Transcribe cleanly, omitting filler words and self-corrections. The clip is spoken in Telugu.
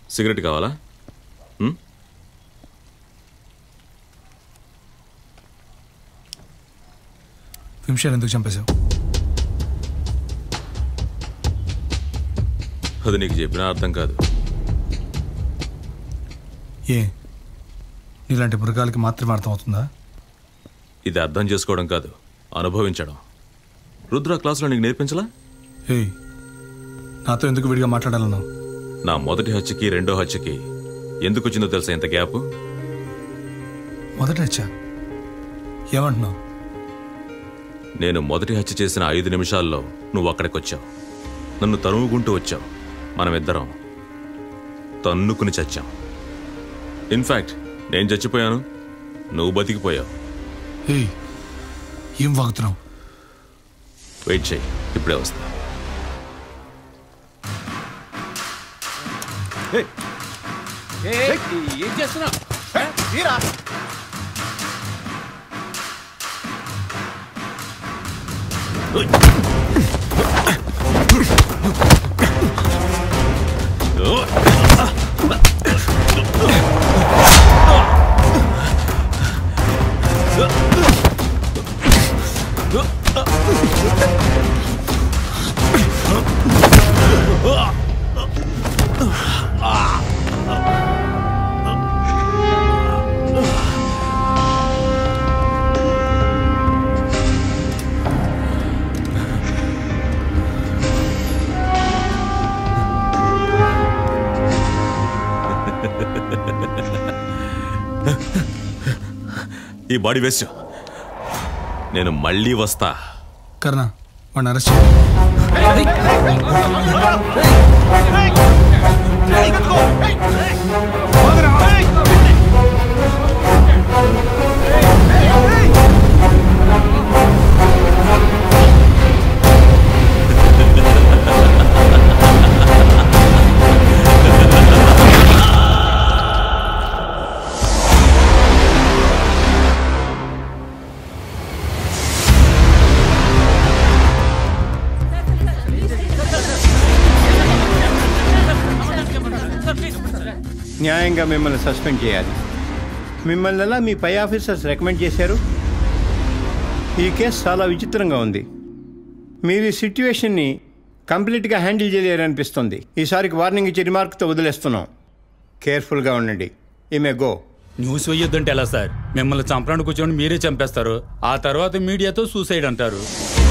సిగరెట్ కావాలా? వింశాల్ ఎందుకు చంపేశావు? అది నీకు చెప్పినా అర్థం కాదు. ఏ నీలాంటి మృగాలకి మాత్రమే అర్థం అవుతుందా? ఇది అర్థం చేసుకోవడం కాదు, అనుభవించడం. రుద్ర క్లాసులో నీకు నేర్పించలా? ఏ నాతో ఎందుకు విడిగా మాట్లాడాలన్నావు? నా మొదటి హత్యకి రెండో హత్యకి ఎందుకు వచ్చిందో తెలుసా ఇంత గ్యాప్? మొదటి హత్య ఏమంటున్నావు? నేను మొదటి హత్య చేసిన 5 నిమిషాల్లో నువ్వు అక్కడికి వచ్చావు. నన్ను తరుముకుంటూ వచ్చావు. మనమిద్దరం తన్నుకుని చచ్చాం. ఇన్ఫాక్ట్ నేను చచ్చిపోయాను, నువ్వు బతికిపోయావు. ఏం వాగుతున్నావు? వెయిట్ చేయి, ఇప్పుడే వస్తా. ఏం చేస్తున్నా? ఈ బాడీ వేస్ట్. నేను మళ్ళీ వస్తా. కర్ణ వాడిని అరెస్ట్ చేయి. న్యాయంగా మిమ్మల్ని సస్పెండ్ చేయాలి. మిమ్మల్ని ఎలా మీ పై ఆఫీసర్స్ రికమెండ్ చేశారు? ఈ కేసు చాలా విచిత్రంగా ఉంది. మీరు ఈ సిట్యువేషన్ని కంప్లీట్గా హ్యాండిల్ చేయలేరనిపిస్తుంది. ఈసారికి వార్నింగ్ ఇచ్చి రిమార్క్తో వదిలేస్తున్నాం. కేర్ఫుల్గా ఉండండి. ఈమె గో. న్యూస్ వేయొద్దంటే ఎలా సార్? మిమ్మల్ని చంపడానికి కూర్చొని మీరే చంపేస్తారు. ఆ తర్వాత మీడియాతో సూసైడ్ అంటారు.